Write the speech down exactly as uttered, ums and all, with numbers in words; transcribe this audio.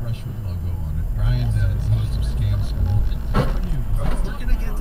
Rushford logo on it. Brian, uh, the host of Scam School. We're gonna get